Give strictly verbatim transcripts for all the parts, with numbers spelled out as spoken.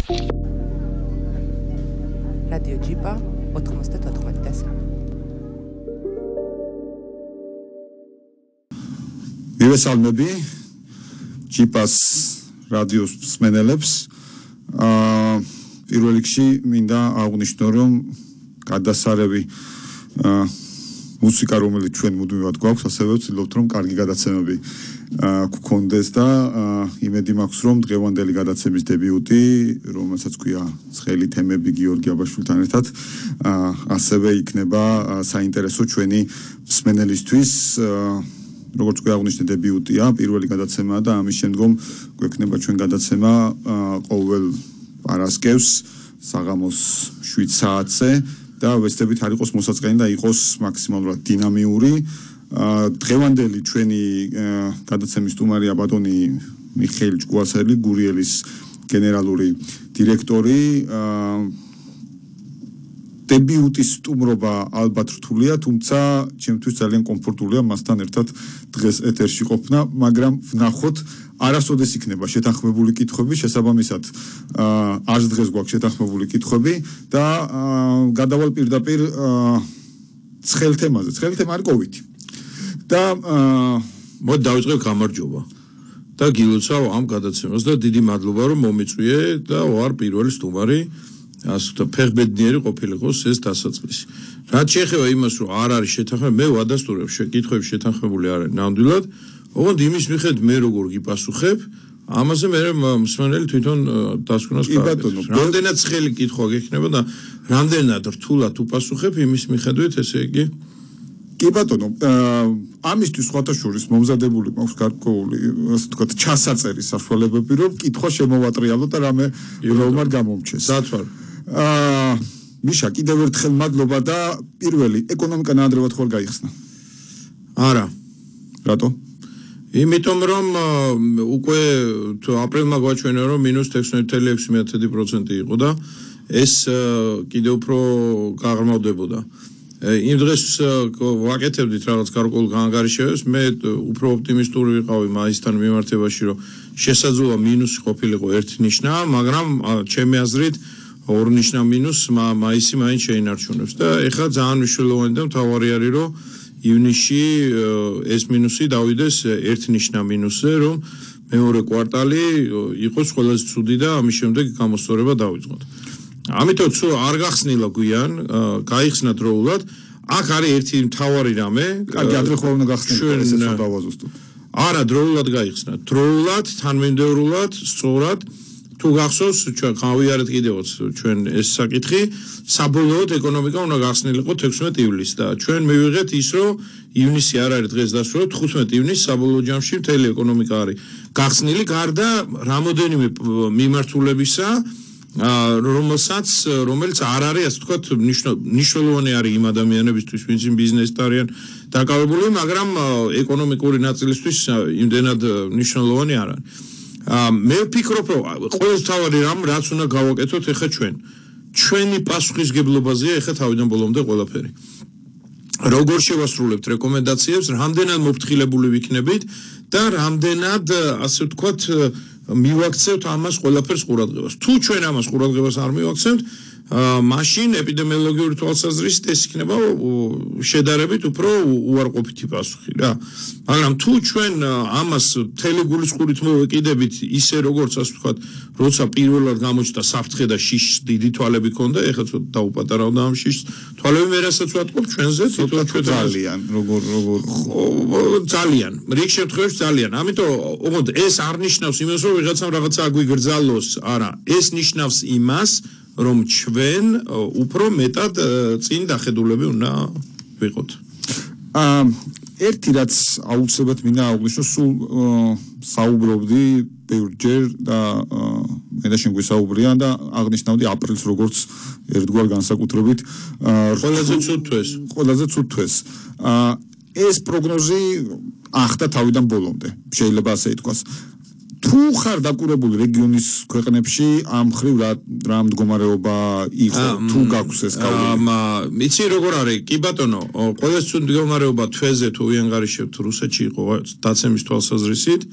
რადიო ჯიპა ოთხმოცდათოთხმეტი და სამი. მივესალმები ჯიპას რადიოს მსმენელებს. აა პირველ რიგში მინდა აღვნიშნო, რომ გადასარევი აა მუსიკა, რომელიც ჩვენ მუდმივად გვაქვს, ასევე ვცდილობთ, რომ კარგი გადაცემები გქონდეს და იმედი მაქვს, რომ დღევანდელი გადაცემის დებიუტი, რომელსაც ქვია ცხელი თემები გიორგი აბაშვილთან ერთად, ასევე იქნება საინტერესო ჩვენი მსმენელისთვის. როგორც გვაღვნიშნე, დებიუტია, პირველი გადაცემაა და ამის შემდგომ გვექნება ჩვენ გადაცემა ყოველ პარასკევს საღამოს შვიდ საათზე და ვეცდებით არ იყოს მოსაწყენი და იყოს მაქსიმალურად დინამიური. დღევანდელი ჩვენი გადაცემის სტუმარია ბატონი მიხეილ ჭკუასელი, გურიელის გენერალური დირექტორი. დებიუტის სტუმრობა ალბათ რთულია, თუმცა ჩემთვის ძალიან კომფორტულია მასთან ერთად დღეს ეთერში ყოფნა, მაგრამ ვნახოთ არასოდეს იქნება შეთანხმებული კითხვები, შესაბამისად არც დღეს გვაქვს შეთანხმებული კითხვები და გადავალ პირდაპირ ცხელ თემაზე. ცხელი თემა არის კოვიდი. და მოდი დავიწყებ გამარჯობა და გილოცავ ამ გადაცემას და დიდი მადლობა რომ მომიწვიე და ვარ პირველი სტუმარი, ასე ვთქვათ, ფეხბედნიერი ყოფილიყოს ეს დასაწყისი. რაც შეეხება იმას, რომ არ არის შეთანხმებული, მე ვადასტურებ, კითხვები შეთანხმებული არ არის ნამდვილად, ოღონდ იმის მიხედვით მე როგორ გიპასუხებ, ამაზე მე მსმენელი თვითონ დასკვნას გააკეთებს. რამდენად ცხელი კითხვა გექნება და რამდენად რთულად უპასუხებ, იმის მიხედვით, ესე იგი კი ბატონო, ამისთვის სხვათა შორის მომზადებული მაქვს გარკვეული, ასე ვთქვათ, ჩასაწერი საშუალებები, რომ კითხვა შემოვატრიალო და რამე რომ არ გამომჩეს. სათვალ. აა მიშა, კიდევ ერთხელ მადლობა და პირველი, ეკონომიკა ნაადრევად ხوار გაიხსნა? არა. რატო? იმიტომ რომ უკვე აპრილმა გვაჩვენა, რომ მინუს ექვსმეტ ათეული ექვსი პროცენტი იყო და ეს კიდევ უფრო გაღრმავდებოდა. იმ დღეს ვაკეთებდით რაღაც გარკვეულ განგარიშევებს, მე უფრო ოპტიმისტური ვიყავი მაისთან მიმართებაში, რომ შესაძლოა მინუსი ყოფილიყო ერთი ნიშნა, მაგრამ ჩემი აზრით ორ ნიშნა მინუს მაისი მაინც შეინარჩუნებს და ეხლა ძალიან მნიშვნელოვანი და მთავარი არის, რომ ივნისში ეს მინუსი დავიდეს ერთ ნიშნა მინუსზე, რომ მეორე კვარტალი იყოს ყველაზე ცუდი და ამის შემდეგ გამოსწორება დავიწყოთ. ამიტომ თუ არ გახსნილა გვიან, გაიხსნა დროულად, აქ არის ერთი მთავარი რამე, კარგი, ადრე ხო უნდა გახსნილიყო, ესეც უნდა დავაზუსტოთ. არა, დროულად გაიხსნა. დროულად, თანმიმდევრულად, სწორად, თუ გახსოვს, ჩვენ გავიარეთ კიდევაც ჩვენ ეს საკითხი, საბოლოოდ ეკონომიკა უნდა გახსნილიყო ექვსმეტ ივლისს და ჩვენ მივიღეთ ის, რომ ივნისი არ არის დღეს დასრულებული, თხუთმეტ ივნისს საბოლოო ჯამში მთელი ეკონომიკა არის გახსნილი, გარდა რამოდენიმე მიმართულებისა, რომელსაც რომელიც არ არის, ასე ვთქვათ, მნიშვნელოვანი არის იმ ადამიანებისთვის, ვინც იმ ბიზნესით არიან დაკავებული, მაგრამ ეკონომიკური ნაწილისთვის იმდენად მნიშვნელოვანი არ არის. მე ვფიქრობ, რომ ყველაზე მთავარი რამ, რაც უნდა გავაკეთოთ ეხლა ჩვენ. ჩვენი პასუხისგებლობაზეა ეხლა თავიდან ბოლომდე ყველაფერი. როგორ შევასრულებთ რეკომენდაციებს, რამდენად მოფრთხილებული ვიქნებით და რამდენად, ასე ვთქვათ, მივაქცევთ ამას ყველაფერს ყურადღებას. თუ ჩვენ ამას ყურადღებას არ მივაქცევთ, მაშინ ეპიდემიოლოგიური თვალსაზრისით ეს იქნება შედარებით უფრო უარყოფითი პასუხი რა. მაგრამ თუ ჩვენ ამას მთელი გულისხმობით მოვეკიდებით ისე როგორც, ასე ვთქვათ, როცა პირველად გამოჩნდა საფრთხე და შიშს დიდი თვალები ქონდა, ეხლა ცოტა დაუპატარავდა ამ შიშს თვალები, მე რასაც ვატყობ ჩვენზე, თვითონ ჩვენ ძალიან, როგორ როგორ ძალიან, რიგ შემთხვევაში ძალიან. ამიტომ ოღონდ ეს არ ნიშნავს იმას, რომ ვიღაცამ რაღაცა აგვიგრძალოს, არა, ეს ნიშნავს იმას, რომ ჩვენ უფრო მეტად წინ დახედულები უნდა ვიყოთ. აა ერთი რაც აუცილებლად მინდა აღვნიშნო, სულ საუბრობდი ბევრჯერ და მე და შენ გვისაუბრია და აღნიშნავდი აპრილს როგორც ერთგვარ განსაკუთრებით ყველაზე ცუდ თვეს. ყველაზე ცუდ თვეს. აა ეს პროგნოზი ახდა თავიდან ბოლომდე, შეიძლება ასე ითქვას. თუ ხარ დაკურებული რეგიონის ქვეყნებში ამ ხრივ რა რა მდგომარეობა იყო, თუ გაქვს ეს გავლენა? მიცი როგორ არის? კი ბატონო, ყველაზე ცუდ მდგომარეობა თვეზე თუ ვიანგარიშებთ რუსეთში იყო დაცემის თვალსაზრისით.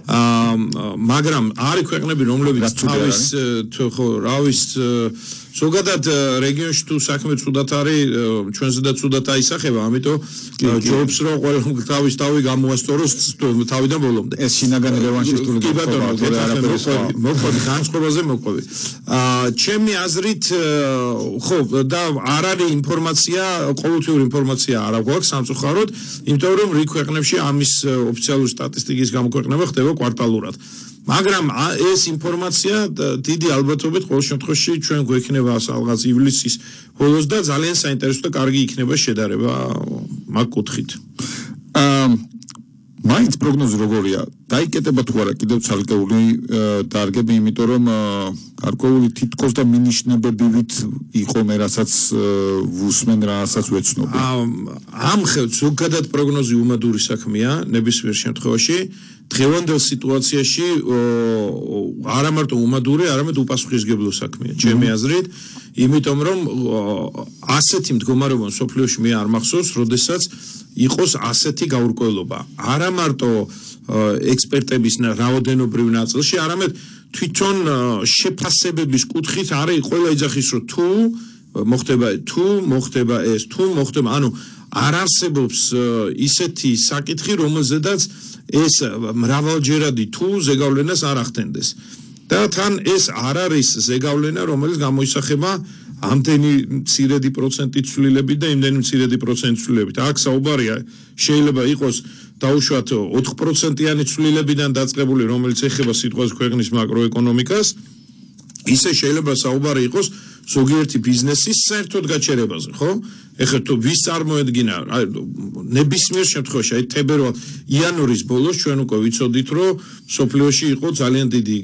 მაგრამ არის ქვეყნები რომლებიც თავის ხო რავის ზოგადად რეგიონში თუ საქმე ცუდად არის ჩვენზედაც ცუდად აისახება ამიტომ ჯობს რომ ყველა თავის თავი გამოასწოროს თავიდან ბოლომდე ეს შინაგანი რევანშისტული მოყვები განწყობაზე მოყვები ჩემი აზრით ხო და არ არის ინფორმაცია ყოველთვიური ინფორმაცია არ აქვს სამწუხაროდ იმიტომ რომ რიგ ქვეყნებში ამის ოფიციალური სტატისტიკის გამოქვეყნება ხდება კვარტალურად მაგრამ ეს ინფორმაცია დიდი ალბათობით ყოველ შემთხვევაში ჩვენ გვექნება რაღაც ივლისის ბოლოს და ძალიან საინტერესო და კარგი იქნება შედარება მაგ კუთხით. მაინც პროგნოზი როგორია? დაიკეტება თუ არა კიდევ ცალკეული დარგები, იმიტომ რომ გარკვეული თითქოს და მინიშნებებით იყო მე რასაც ვუსმენ რასაც ვეცნობ. ამ ხევთ ზოგადად პროგნოზი უმადური საქმეა ნებისმიერ შემთხვევაში დღევანდელ სიტუაციაში არა მარტო უმადური, არამედ უპასუხისმგებლო საქმეა ჩემი აზრით, იმიტომ რომ ასეთი მდგომარეობა სოფლიოში მე არ მახსოვს, როდესაც იყოს ასეთი გაურკვევლობა. არა მარტო ექსპერტების რაოდენობრივ ნაწილში, არამედ თვითონ შეფასებების კუთხით არის ყველა იძახის რომ თუ მოხდება თუ მოხდება ეს თუ მოხდება ანუ არ არსებობს ისეთი საკითხი რომელზედაც ეს მრავალჯერადი თუ ზეგავლენას არ ახდენდეს და თან ეს არ არის ზეგავლენა რომელიც გამოისახება ამდენი მცირედი პროცენტით ცვლილებით და იმდენი მცირედი პროცენტით ცვლილებით აქ საუბარია შეიძლება იყოს დაუშვათ ოთხ პროცენტიანი ცვლილებიდან დაწყებული რომელიც ეხება სიტყვაზე ქვეყნის მაკროეკონომიკას ისე შეიძლება საუბარი იყოს ზოგიერთი ბიზნესის საერთოდ გაჩერებაზე, ხო? ეხლა თუ ვის წარმოედგინა, ნებისმიერ შემთხვევაში, აი თებერვალ იანვრის ბოლოს ჩვენ უკვე ვიცოდით, რომ სოფლიოში იყო ძალიან დიდი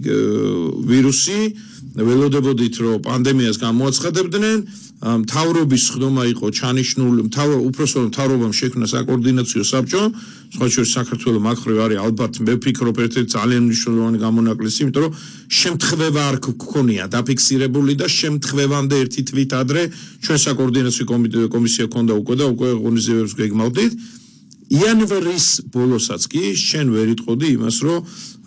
ვირუსი, ველოდებოდით, რომ პანდემიას გამოაცხადებდნენ, მთავრობის ხდომა იყო ჩანიშნული, უпросто რომ მთავრობამ შექმნა საკოორდინაციო საბჭო, სხვა შორის საქართველოს მაქრო არის ალბათ მე ვფიქრობ ერთ-ერთი ძალიან მნიშვნელოვანი გამონაკლისი, იმიტომ რომ შემთხვევა არ გქონია დაფიქსირებული და შემთხვევამდე ერთი თვით ადრე ჩვენ საკოორდინაციო კომისია ქონდა უკვე და უკვე ღონისძიებებს გეგმავდით. იანვრის ბოლოსაც კი შენ ვერ იტყოდი იმას, რომ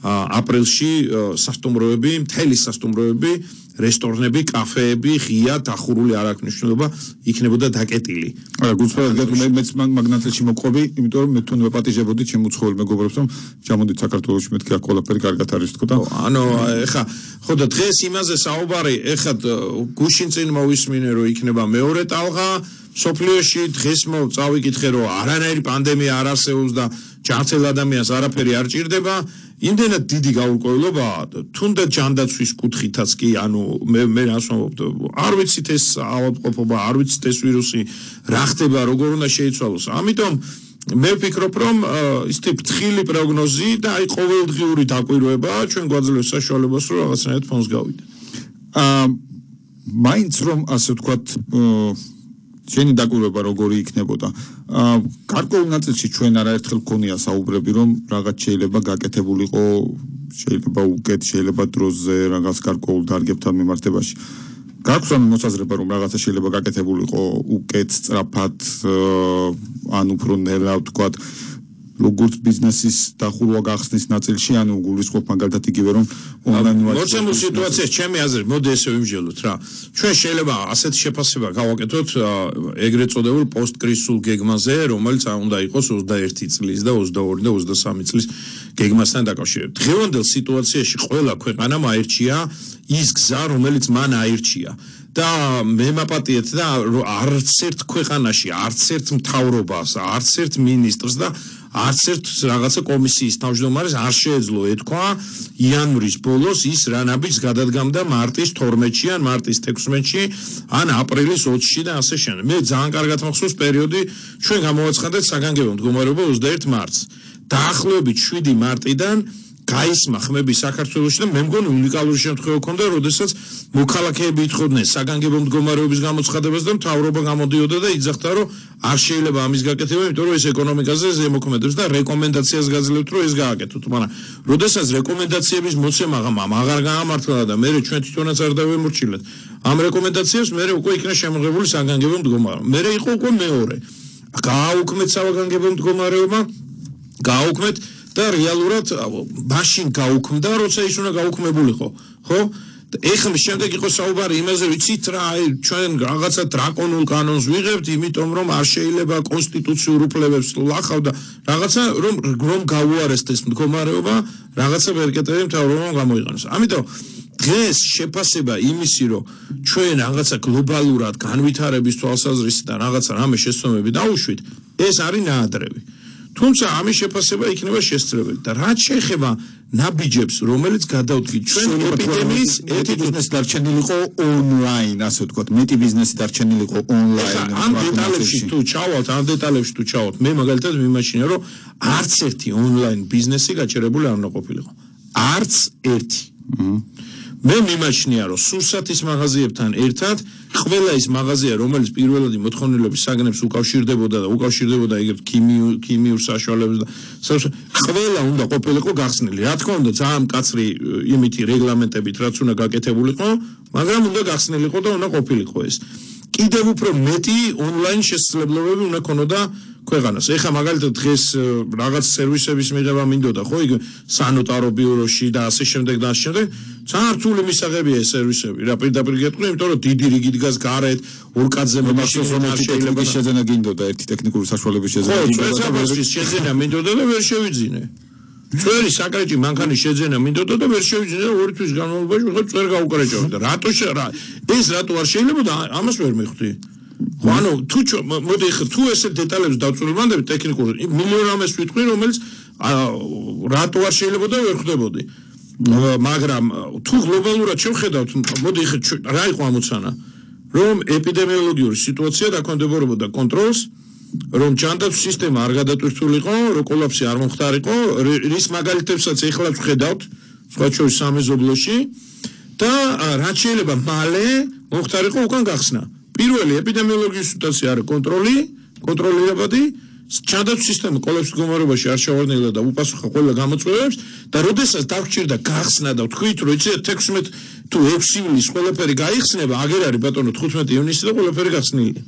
აპრილში სასტუმროები, მთელი სასტუმროები, რესტორნები, კაფეები, ღია დახურული არ აქვს მნიშვნელობა, იქნებოდა დაკეტილი. არა, გულწრფელად მე მეც მაგნატელში მოყვები, იმიტომ რომ მე თუნ ვეპატიჟებოდი ჩემ უცხოელ მეგობრებს, რომ ჩამოდით საქართველოში მეთქი აქ ყველაფერი კარგად არის თქო და ანუ ეხა ხო და დღეს იმაზე საუბარი, ეხა გუშინ წინ მოვისმინე, რომ იქნება მეორე ტალღა სოფლიოში დღეს წავიკითხე რომ არანაირი პანდემია არ არსებობს და ჯანმრთელ ადამიანს არაფერი არ ჭირდება იმდენად დიდი გაურკვევლობაა თუნდაც ჯანდაცვის კუთხითაც კი ანუ მე მე რას ვამბობ არ ვიცით ეს ავადმყოფობა არ ვიცით ეს ვირუსი რა ხდება როგორ უნდა შეიცვალოს ამიტომ მე ვფიქრობ რომ ისეთი ფრთხილი პროგნოზი და აი ყოველდღიური დაკვირვება ჩვენ გვაძლევს საშუალებას რომ რაღაცნაირად ფონს გავიდეთ აა მაინც რომ ასე ვთქვათ შენი დაკვირვება როგორი იქნებოდა. გარკვეულ ნაწილში ჩვენ არაერთხელ გქონია საუბრები, რომ რაღაც შეიძლება გაკეთებულიყო, შეიძლება უკეთ, შეიძლება დროზე რაღაც გარკვეულ დარგებთან მიმართებაში. გაქვს ამ მოსაზრება, რომ რაღაცა შეიძლება გაკეთებულიყო უკეთ, სწრაფად, ან უფრო ნელა ვთქვათ, როგორც ბიზნესის დახურვა გახსნის ნაწილში, ანუ გულისხმობ მაგალითად იგივე რომ ონლაინ მოცემულ სიტუაციაში ჩემი აზრით, მოდი ესე ვიმსჯელოთ რა. ჩვენ შეიძლება ასეთი შეფასება გავაკეთოთ ეგრეთ წოდებულ პოსტკრიზისულ გეგმაზე, რომელიც უნდა იყოს ოცდაერთი წლის და ოცდაორი და ოცდასამი წლის გეგმასთან დაკავშირებით. დღევანდელ სიტუაციაში ყველა ქვეყანამ აირჩია ის გზა, რომელიც მან აირჩია. და მე მაპატიეთ და არც ერთ ქვეყანაში, არც ერთ მთავრობას, არც ერთ მინისტრს და არც ერთ რაღაცა კომისიის თავმჯდომარეს არ შეეძლო ეთქვა იანვრის ბოლოს ის რანაბიჯს გადადგამდა მარტის თორმეტში ან მარტის თექვსმეტში ან აპრილის ოცში და ასე შემდეგ. მე ძალიან კარგად მახსოვს პერიოდი ჩვენ გამოვაცხადეთ საგანგებო მდგომარეობა ოცდაერთი მარტს. დაახლოებით შვიდი მარტიდან გაისმა ხმები საქართველოში და მე მგონი უნიკალური შემთხვევა ჰქონდა, როდესაც მოქალაქეები ითხოვდნენ საგანგებო მდგომარეობის გამოცხადებას და მთავრობა გამოდიოდა და იძახდა, რომ არ შეიძლება ამის გაკეთება, იმიტომ რომ ეს ეკონომიკაზე ზემოქმედებს და რეკომენდაციას გაძლევთ, რომ ეს გააკეთოთ. მაგრამ როდესაც რეკომენდაციების მოცემა აღარ გაამართლა და მე ჩვენ თვითონაც არ დავემორჩილეთ, ამ რეკომენდაციებს მე უკვე იქნა შემოღებული საგანგებო მდგომარეობა. მე იყო უკვე მეორე. გააუქმეთ საგანგებო მდგომარეობა, გააუქმეთ და რეალურად მაშინ გაუქმდა, როცა ის უნდა გაუქმებულიყო, ხო? ეხლა შემდეგ იყო საუბარი იმაზე, ვიცით რა, აი ჩვენ რაღაცა დრაკონულ კანონს ვიღებთ, იმიტომ რომ არ შეიძლება კონსტიტუციურ უფლებებს ლახავ და რაღაცა რომ რომ გაუარესდეს მდგომარეობა, რაღაცა ბერკეტები მთავრობამ გამოიყენოს. ამიტომ დღეს შეფასება იმისი, რომ ჩვენ რაღაცა გლობალურად განვითარების თვალსაზრისით რაღაცა რამე შესწომები დაუშვით, ეს არის ნაადრევი. თუმცა ამის შეფასება იქნება შესაძლებელი და რაც შეეხება ნაბიჯებს, რომელიც გადავდგით ჩვენ ეპიდემიის ერთი ბიზნესი დარჩენილიყო ონლაინ, ასე ვთქვათ, მეტი ბიზნესი დარჩენილიყო ონლაინ. ამ დეტალებში თუ ჩავალთ, ამ დეტალებში თუ ჩავალთ, მე მაგალითად მიმაჩნია, რომ არც ერთი ონლაინ ბიზნესი გაჩერებული არ უნდა ყოფილიყო. არც ერთი. მე მიმაჩნია, რომ სურსათის მაღაზიებთან ერთად ყველა ის მაღაზია, რომელიც პირველადი მოთხოვნილების საგნებს უკავშირდებოდა და უკავშირდებოდა ეგრეთ ქიმიურ საშუალებებს და ყველა უნდა ყოფილიყო გახსნილი. რა თქმა უნდა, ძალიან მკაცრი იმითი რეგლამენტებით, რაც უნდა გაკეთებულიყო, მაგრამ უნდა გახსნილიყო და უნდა ყოფილიყო ეს. კიდევ უფრო მეტი ონლაინ შესაძლებლობები უნდა ქონოდა ქვეყანას. ეხლა მაგალითად დღეს რაღაც სერვისების მიღება მინდოდა, ხო, იქ სანოტარო ბიუროში და ასე შემდეგ და ასე შემდეგ. ძალიან რთული მისაღებია ეს სერვისები. რა პირდაპირ გეტყვი, იმიტომ რომ დიდი რიგი დგას გარეთ, ორკადზე მომაშოს რომ არ შეიძლება შეძენა გინდოდა, ერთი ტექნიკური საშუალების შეძენა გინდოდა და ვერ შეძენა მინდოდა და ვერ შევიძინე. წვერი საკრეჭი მანქანის შეძენა მინდოდა და ვერ შევიძინე და ორი თვის განმავლობაში ვიღაც წვერ გაუკრეჭავდი და რატო ეს რატო არ შეიძლება და ამას ვერ მიხვდი. ხო, ანუ თუ მოდი ხა თუ ესე დეტალებს დავწულებანდები ტექნიკურად მილიონ რამეს ვიტყვი, რომელიც რატო არ შეიძლება და ვერ ხვდებოდი. მაგრამ თუ გლობალურად შევხედავთ, მოდი ხა რა იყო ამოცანა, რომ ეპიდემიოლოგიური სიტუაცია დაქვემდებარებოდა კონტროლს, რომ ჯანდაცვის სისტემა არ გადატვირთულიყო, რომ კოლაფსი არ მომხდარიყო, რის მაგალითებსაც ეხლაც ვხედავთ, სხვა შორის სამეზობლოში და რაც შეიძლება მალე მომხდარიყო უკან გახსნა. პირველი ეპიდემიოლოგიური სიტუაცია არის კონტროლი, კონტროლირებადი, ჯანდაცვის სისტემა კოლაფსის მდგომარეობაში არ შევარდნილა და უპასუხა ყველა გამოწვევებს და როდესაც დაგჭირდა გახსნა და თქვით, რომ იცით თექვსმეტი თუ ექვსი ივნის ყველაფერი გაიხსნება, აგერ არის ბატონო თხუთმეტი ივნისი და ყველაფერი გახსნილია.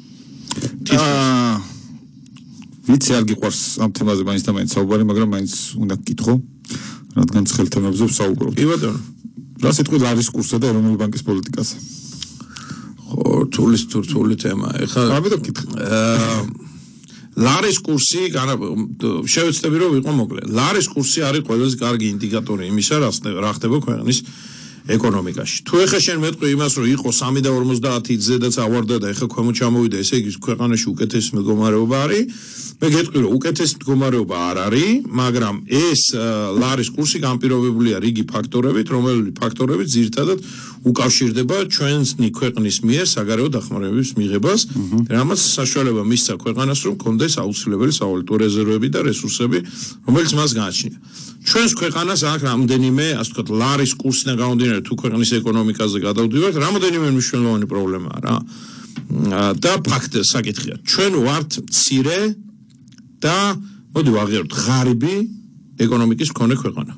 აა ვიცი არ გიყვარს ამ თემაზე მაინც და მაინც საუბარი, მაგრამ მაინც უნდა გკითხო, რადგან ცხელ თემებზე ვსაუბრობ. კი ბატონო. რა სიტყვით არის კურსზე და ეროვნული ბანკის პოლიტიკაზე? ხო, თულის თურთული თემა. ეხლა ამიტომ გკითხე. აა ლარის კურსი, შევეცდები რომ ვიყო მოკლე. ლარის კურსი არის ყველაზე კარგი ინდიკატორი იმისა, რა ხდება ქვეყნის ეკონომიკაში. თუ ეხლა შენ მეტყვი იმას, რომ იყო სამი და ორმოცდაათი ზედაც ავარდა და ეხლა ქვემოთ ჩამოვიდა, ესე იგი ქვეყანაში უკეთესი მდგომარეობა არის. მე გეტყვი, რომ უკეთესი მდგომარეობა არ არის, მაგრამ ეს ლარის კურსი განპირობებულია რიგი ფაქტორებით, რომელი ფაქტორებით ძირითადად უკავშირდება ჩვენი ქვეყნის მიერ საგარეო დახმარების მიღებას, რამაც საშუალება მისცა ქვეყანას, რომ კონდეს აუცილებელი სავალუტო რეზერვები და რესურსები, რომელიც მას გააჩნია. ჩვენს ქვეყანას აქვს რამდენიმე, ასე ვთქვათ, ლარის კურსიდან გამომდინარე, თუ ქვეყნის ეკონომიკაზე გადავდივართ, რამდენიმე მნიშვნელოვანი პრობლემაა რა. და ფაქტია, საკითხია. ჩვენ ვართ მცირე და მოდი ვაღიაროთ, ღარიბი ეკონომიკის მქონე ქვეყანა.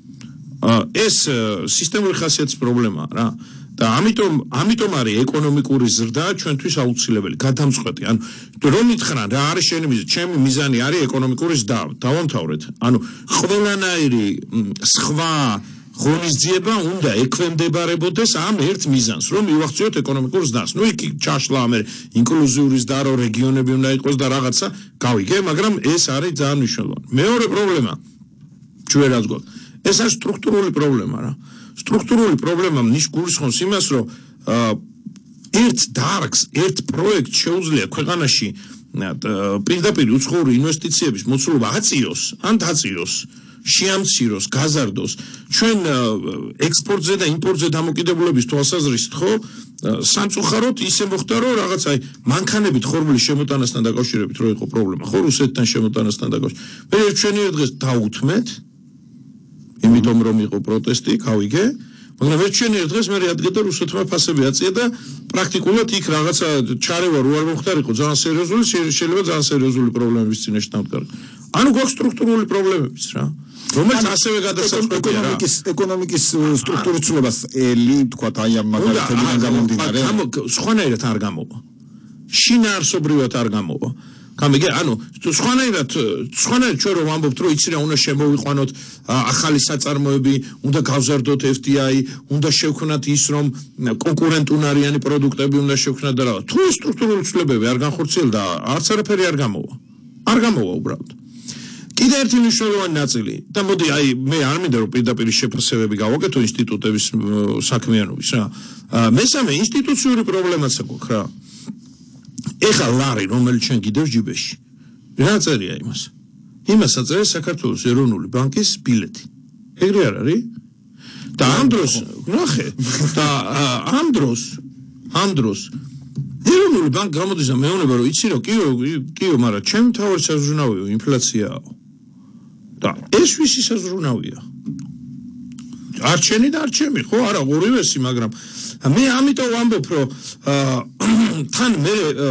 ეს სისტემური ხასიათის პრობლემაა რა. და ამიტომ ამიტომ არის ეკონომიკური ზრდა ჩვენთვის აუცილებელი, გადამწყვეტი. ანუ რომ მითხრან რა არის შენი მიზანი, ჩემი მიზანი არის ეკონომიკური ზრდა. დავამთავრეთ. ანუ ყველანაირი სხვა ღონისძიება უნდა ექვემდებარებოდეს ამ ერთ მიზანს, რომ მივახციოთ ეკონომიკურ ზრდას. ნუ იქ ჩაშლა ამერ ინკლუზიური ზრდა, რომ რეგიონები უნდა იყოს და რაღაცა გავიგე, მაგრამ ეს არის ძალიან მნიშვნელოვანი. მეორე პრობლემა ჩვენ რაც გვაქვს, ეს არის სტრუქტურული პრობლემა რა. სტრუქტურული პრობლემა გულისხმობს იმას, რომ ერთ დარგს, ერთ პროექტს შეუძლია ქვეყანაში პირდაპირ უცხოური ინვესტიციების მოცულობა აწიოს, ან დაწიოს, შეამციროს, გაზარდოს. ჩვენ ექსპორტზე და იმპორტზე დამოკიდებულების თვალსაზრისით ხო სამწუხაროდ ისე მოხდა, რომ რაღაც აი მანქანებით ხორბლის შემოტანასთან დაკავშირებით რო იყო პრობლემა, ხო რუსეთთან შემოტანასთან დაკავშირებით. მე ჩვენი დღეს დაუთმეთ იმიტომ რომ იყო პროტესტი, გავიგე, მაგრამ ერთჩენიერ დღეს მე რადგედა რუსეთმა ფასები აწია და პრაქტიკულად იქ რაღაცა ჩარევა რო არ მომხდარიყო ძალიან სერიოზული, შეიძლება ძალიან სერიოზული პრობლემების წინაშე დამდგარიყო. ანუ გვაქვს სტრუქტურული პრობლემებიც რა. რომელიც ასევე გადასაწყვეტია რა. ეკონომიკის ეკონომიკის სტრუქტურის ცვლილებას ელი თქვა აი ამ მაგალითებიდან გამომდინარე. ამ სხვანაირად არ გამოვა. შინაარსობრივად არ გამოვა. გამიგე ანუ სხვანაირად სხვანაირად ჩვენ რომ ვამბობთ რომ იცი რა უნდა შემოვიყვანოთ ახალი საწარმოები უნდა გავზარდოთ ეფ დი აი უნდა შევქმნათ ის რომ კონკურენტუნარიანი პროდუქტები უნდა შევქმნათ და რა თუ სტრუქტურული ცვლილებები არ განხორციელდა არც არაფერი არ გამოვა არ გამოვა უბრალოდ კიდე ერთი მნიშვნელოვანი ნაწილი და მოდი აი მე არ მინდა რომ პირდაპირ შეფასებები გავაკეთო ინსტიტუტების საქმიანობის რა მესამე ინსტიტუციური პრობლემაც აქვს რა ეხლა ლარი რომელიც ჩვენ კიდევ ჯიბეში რა წერია იმას იმას აწერია საქართველოს ეროვნული ბანკის ბილეთი ეგრე არ არის და ამ დროს ნახე და ამ დროს ამ დროს ეროვნული ბანკი გამოდის და მეუბნება რომ იცი რომ კიო კიო მაგრამ ჩემი თავი საზრუნავია ინფლაციაა და ეს ვისი საზრუნავია არჩენი და არჩემი ხო არა ორივესი მაგრამ მე ამიტომ ვამბობ რომ თან მე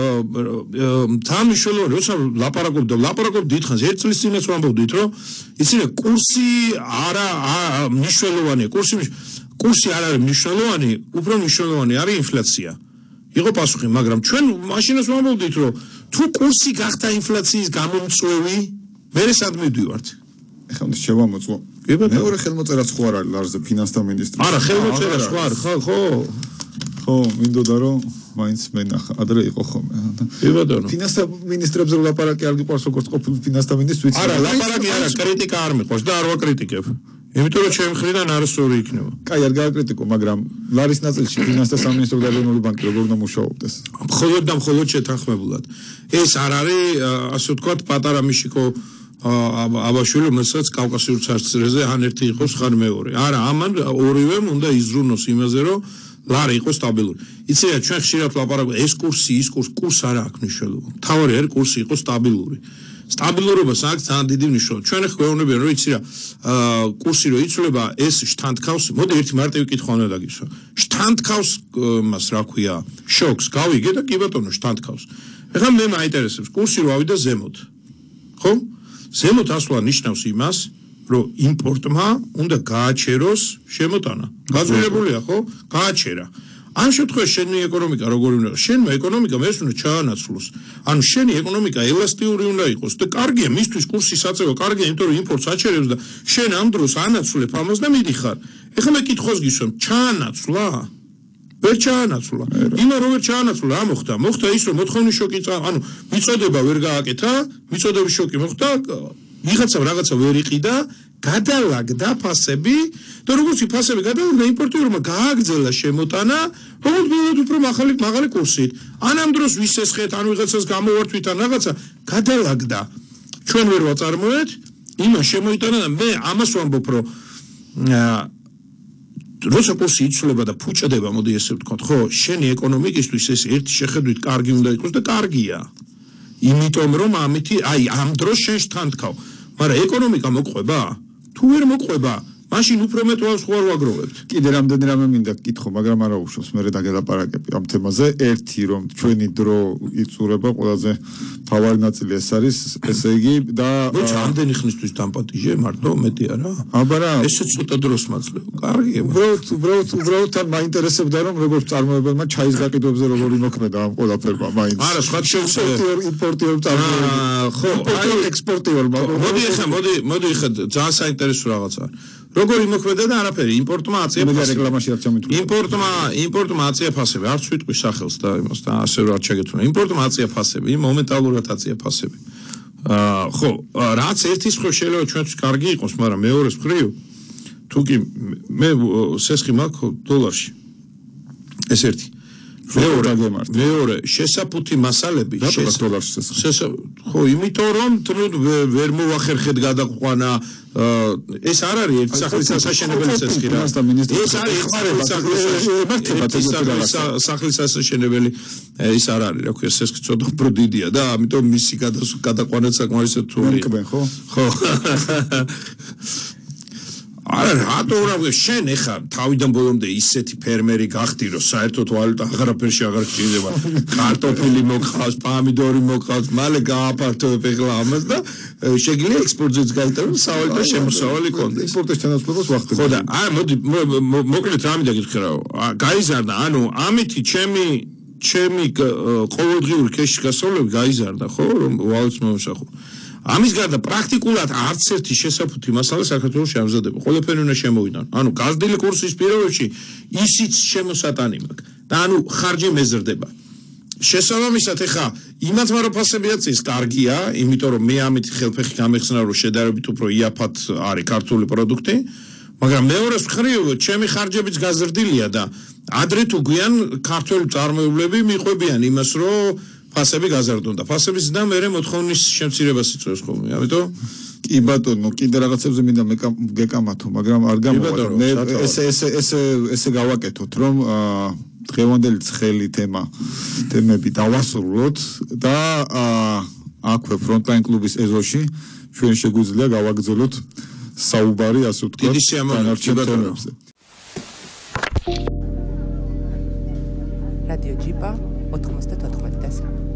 თან მნიშვნელოვანი როცა ლაპარაკობ და ლაპარაკობ დიდხანს ერთ წლის წინაც ვამბობდით რომ იცი რა კურსი არა მნიშვნელოვანია კურსი კურსი არ არის მნიშვნელოვანი უფრო მნიშვნელოვანი არის ინფლაცია იყო პასუხი მაგრამ ჩვენ მაშინაც ვამბობდით რომ თუ კურსი გახდა ინფლაციის გამომწვევი მე სად მივდივართ ეხლა უნდა შევამოწმო მეორე ხელმოწერაც ხო არ არის ლარზე ფინანსთა მინისტრი არა ხელმოწერა სხვა არ ხო ხო ხო მინდოდა რომ მაინც მენახა ადრე იყო ხოლმე კი ბატონო ფინანსთა მინისტრებზე ლაპარაკი არ გიყვარს როგორც ყოფილი ფინანსთა მინისტრი არა ლაპარაკი არა კრიტიკა არ მიყვარს და არ ვაკრიტიკებ იმიტომ რომ ჩემი მხრიდან არასწორი იქნება კაი არ გააკრიტიკო მაგრამ ლარის ნაწილში ფინანსთა სამინისტრო და ეროვნული ბანკი როგორ უნდა მუშაობდეს მხოლოდ და მხოლოდ შეთანხმებულად ეს არ არის ასე ვთქვათ პატარა მიშიკო აბაშვილი რომელსაც კავკასიურ ცარცრეზე ან ერთი იყოს ხან მეორე არა ამან ორივემ უნდა იზრუნოს იმაზე რომ ლარი იყოს სტაბილური იცი რა ჩვენ ხშირად ლაპარაკობთ ეს კურსი ის კურსი კურს არ აქვს მნიშვნელობა თავი არის კურსი იყოს სტაბილური სტაბილურობას აქვს ძალიან დიდი მნიშვნელობა ჩვენ ახლა გვეუბნებიან რომ იცი რა კურსი რო იცვლება ეს შთანთქავს მოდი ერთი მარტივი კითხვა უნდა დაგისვა შთანთქავს მას რა ქვია შოკს გავიგე და კი ბატონო შთანთქავს ეხლა მე მაინტერესებს კურსი რო ავიდა ზემოთ ხო ზემოთ ასვლა ნიშნავს იმას, რომ იმპორტმა უნდა გააჩეროს შემოტანა. გაზრდებულია, ხო? გააჩერა. ამ შემთხვევაში შენი ეკონომიკა როგორი უნდა იყოს? შენმა ეკონომიკამ ეს უნდა ჩაანაცვლოს. ანუ შენი ეკონომიკა ელასტიური უნდა იყოს და კარგია მისთვის კურსის აწევა, კარგია, იმიტომ რომ იმპორტს აჩერებს და შენ ამ დროს ანაცვლებ ამას და მიდიხარ. ეხლა მე კითხავს გისვამ, ჩაანაცვლა? ვერ ჩაანაცვლა. იმა რომ ვერ ჩაანაცვლა, რა მოხდა? მოხდა ის რომ მოთხოვნის შოკი, ანუ მიწოდება ვერ გააკეთა, მიწოდების შოკი მოხდა, ვიღაცა რაღაცა ვერ იყიდა, გადალაგდა ფასები და როგორც ფასები გადალაგდა იმპორტიორმა გააგრძელა შემოტანა, როგორც ბოლოდ უფრო მაღალი მაღალი კურსით. ან ამ დროს ვისესხეთ, ან ვიღაცას გამოვართვით, ან რაღაცა გადალაგდა. ჩვენ ვერ ვაწარმოეთ, იმა შემოიტანა და მე ამას ვამბობ, რომ როცა კურსი იცვლება და ფუჭდება, მოდი ესე ვთქვათ, ხო, შენი ეკონომიკისთვის ეს ერთი შეხედვით კარგი უნდა იყოს და კარგია. იმიტომ რომ ამითი, აი, ამ დროს შენ შთანთქავ. მაგრამ ეკონომიკა მოყვება? თუ ვერ მოყვება, მაშინ უფრო მეტ ვარ სხვა ვაგროვებთ. კიდე რამდენი რამე მინდა გკითხო, მაგრამ არა უშავს, მე დაგელაპარაკები ამ თემაზე. ერთი რომ ჩვენი დრო იწურება, ყველაზე მთავარი ნაწილი ეს არის, ესე იგი და მოიცა ამდენი ხნისთვის დამპატიჟე, მარტო მეტი არა? აბარა, ესე ცოტა დროს მაძლევ. კარგია. უბრალოდ, უბრალოდ, უბრალოდ თან მაინტერესებდა რომ როგორც წარმოებელმა ჩაის გაყიდვებზე როგორი მოქმედა ამ ყველაფერმა მაინც. არა, სხვა შეუსწავლია იმპორტიორ წარმოებელს. ხო, აი ექსპორტიორ, მოდი ახლა, მოდი, მოდი ახლა ძალიან საინტერესო რაღაცა. როგორი მოქმედა და არაფერი იმპორტმა აწია ფასები. რეკლამაში არ ჩამითვლი. იმპორტმა იმპორტმა აწია ფასები. არც ვიტყვი სახელს და იმას და ასე რა ჩაგეთუნა. იმპორტმა აწია ფასები, მომენტალურად აწია ფასები. აა ხო, რაც ერთის მხრივ შეიძლება ჩვენთვის კარგი იყოს, მაგრამ მეორეს მხრივ თუ კი მე სესხი მაქვს დოლარში. ეს ერთი. მეორე მეორე შესაფუთი მასალები შესა დოლარში შესა ხო იმიტომ რომ თუნდ ვერ მოვახერხეთ გადაყვანა ეს არ არის ერთ სახლის სასაშენებელი ცეცხლი რა ეს არის სახლის სასაშენებელი ის არ არის რა ქვია ცეცხლი ცოტა უფრო დიდია და ამიტომ მისი გადაყვანა საკმარისად რთული ხო ხო არა რატო რა შენ ეხა თავიდან ბოლომდე ისეთი ფერმერი გახდი რომ საერთოდ ვალუტა აღარაფერში აღარ გჭირდება კარტოფილი მოგხავს პამიდორი მოგხავს მალე გააფართოვებ ეხლა ამას და შეგიძლია ექსპორტზეც გაიტანო სავალუტო შემოსავალი კონდეს ექსპორტის თანასწორობას ვახდები ხო და აი მოდი მოკლედ რა მინდა გითხრა გაიზარდა ანუ ამითი ჩემი ჩემი ყოველდღიური ქეშის გასავლები გაიზარდა, ხო, რომ ვალიც მომსახო. ამის გარდა პრაქტიკულად არც ერთი შესაფუთი მასალა საქართველოში ამზადება. ყველაფერი უნდა შემოვიდან. ანუ გაზრდილი კურსის პირობებში ისიც შემოსატანი მაქვს. და ანუ ხარჯი მეზრდება. შესაბამისად, ეხა იმათმა რო ფასები აწეს, კარგია, იმიტომ რომ მე ამით ხელფეხი გამეხსნა რომ შედარებით უფრო იაფად არის ქართული პროდუქტი, მაგრამ მეორე მხრივ ჩემი ხარჯებიც გაზრდილია და ადრე თუ გვიან ქართული წარმოებლები მიყვებიან იმას, რომ ფასები გაზარდონ და ფასების ზრდა მერე მოთხოვნის შემცირებას იწვევს ხოლმე. ამიტომ კი ბატონო, კიდე რაღაცებზე მინდა გეკამათო, მაგრამ არ გამოვადა. მე ესე ესე ესე ესე გავაკეთოთ, რომ დღევანდელი ცხელი თემა თემები დავასრულოთ და აქვე ფრონტლაინ კლუბის ეზოში ჩვენ შეგვიძლია გავაგრძელოთ საუბარი, ასე ვთქვათ, დანარჩენ თემებზე. რადიო ჯიპა ოთხმოცდათოთხმეტი და სამი